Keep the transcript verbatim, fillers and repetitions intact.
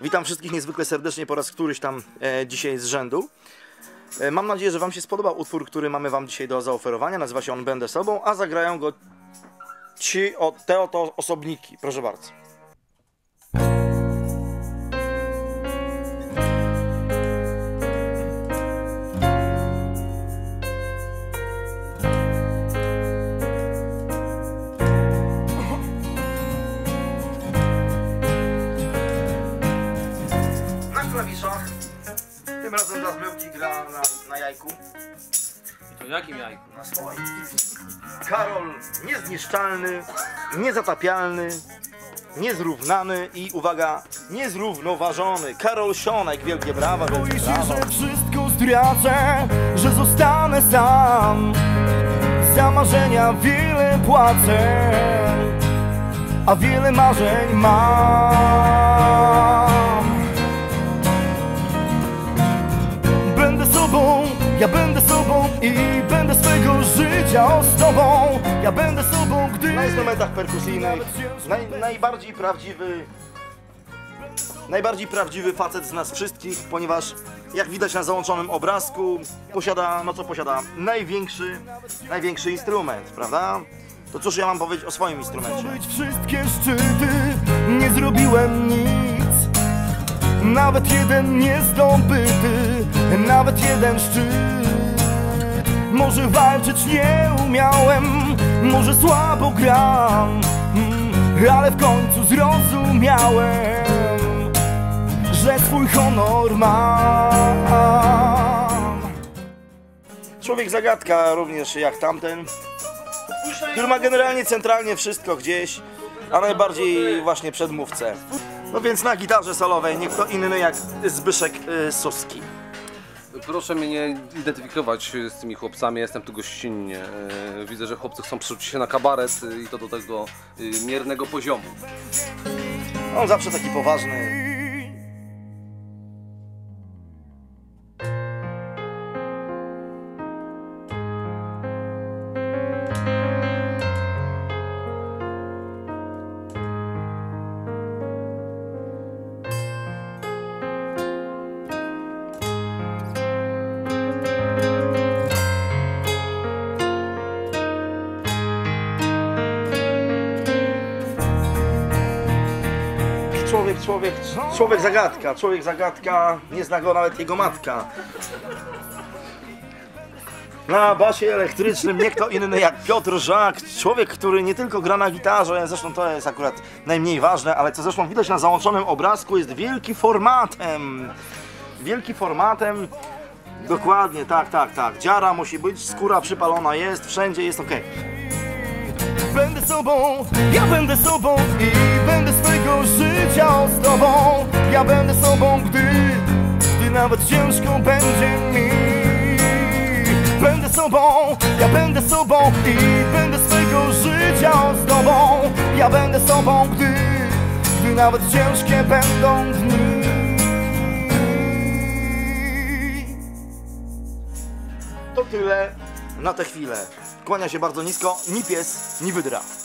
Witam wszystkich niezwykle serdecznie po raz któryś tam e, dzisiaj z rzędu. E, mam nadzieję, że Wam się spodobał utwór, który mamy Wam dzisiaj do zaoferowania. Nazywa się on Będę Sobą, a zagrają go ci, o, te oto osobniki. Proszę bardzo. Klawiszach. Tym razem dla zmyłki gra na, na jajku. I to jakim jajku? Na swoim. Karol niezniszczalny, niezatapialny, niezrównany i uwaga, niezrównoważony. Karol Sionek, wielkie brawa, wielkie Boję się, brawa. że wszystko stracę, że zostanę sam. Za marzenia wiele płacę, a wiele marzeń mam. Będę sobą, ja będę sobą i będę swego życia z tobą. Ja będę sobą, gdy... Na instrumentach perkusyjnych naj, najbardziej prawdziwy najbardziej prawdziwy facet z nas wszystkich, ponieważ jak widać na załączonym obrazku posiada, no co posiada, największy największy instrument, prawda? To cóż ja mam powiedzieć o swoim instrumencie? Zdobyć wszystkie szczyty, nie zrobiłem nic. Nawet jeden niezdobyty, nawet jeden szczyt. Może walczyć nie umiałem, może słabo gram, ale w końcu zrozumiałem, że swój honor mam. Człowiek zagadka również jak tamten, który ma generalnie centralnie wszystko gdzieś, a najbardziej właśnie przedmówcę. No więc na gitarze solowej nie kto inny jak Zbyszek y, Suski. Proszę mnie nie identyfikować z tymi chłopcami, jestem tu gościnnie. Widzę, że chłopcy chcą przerzucić się na kabaret i to do tego miernego poziomu. On zawsze taki poważny. Człowiek, człowiek, człowiek zagadka, człowiek zagadka, nie zna go nawet jego matka. Na basie elektrycznym nie kto inny jak Piotr Żak, człowiek, który nie tylko gra na gitarze, zresztą to jest akurat najmniej ważne, ale co zresztą widać na załączonym obrazku, jest wielki formatem. Wielki formatem, dokładnie, tak, tak, tak. Dziara musi być, skóra przypalona jest, wszędzie jest ok. Będę sobą, ja będę sobą i będę swego życia z tobą. Ja będę sobą, gdy, gdy nawet ciężko będzie mi. Będę sobą, ja będę sobą i będę swego życia z tobą. Ja będę sobą, gdy, gdy nawet ciężkie będą dni. To tyle na tę chwilę. Kłania się bardzo nisko, ni pies, ni wydra.